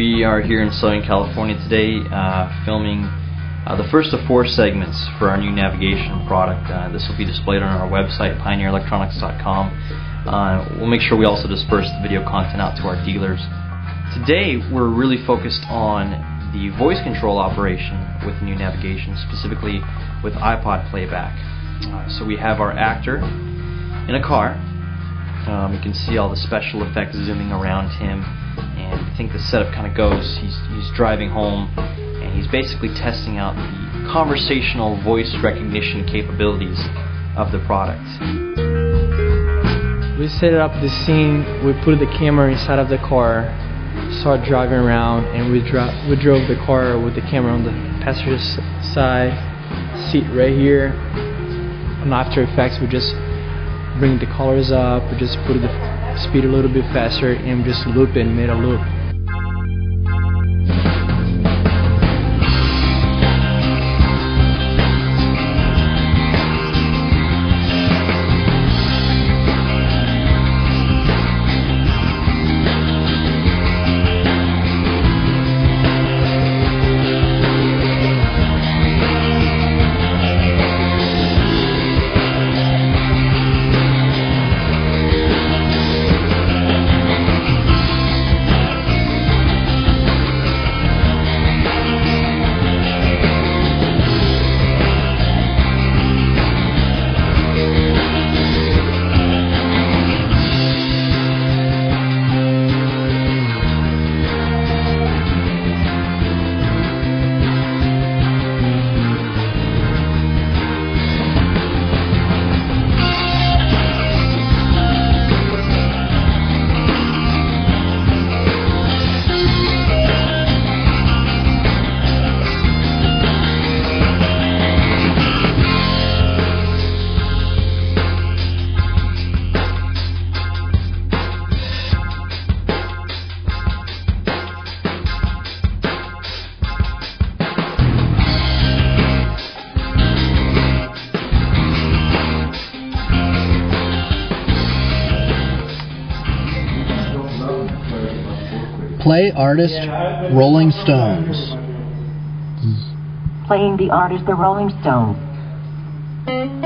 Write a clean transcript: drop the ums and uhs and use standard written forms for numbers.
We are here in Southern California today filming the first of 4 segments for our new navigation product. This will be displayed on our website, pioneerelectronics.com. We'll make sure we also disperse the video content out to our dealers. Today we're really focused on the voice control operation with new navigation, specifically with iPod playback. So we have our actor in a car. You can see all the special effects zooming around him, and I think the setup kind of goes, he's driving home and he's basically testing out the conversational voice recognition capabilities of the product. We set up the scene, we put the camera inside of the car, start driving around, and we drove the car with the camera on the passenger side, seat right here. On After Effects we just bring the colors up, we just put the speed a little bit faster, and just loop it, made a loop. Play artist Rolling Stones. Playing the artist the Rolling Stones.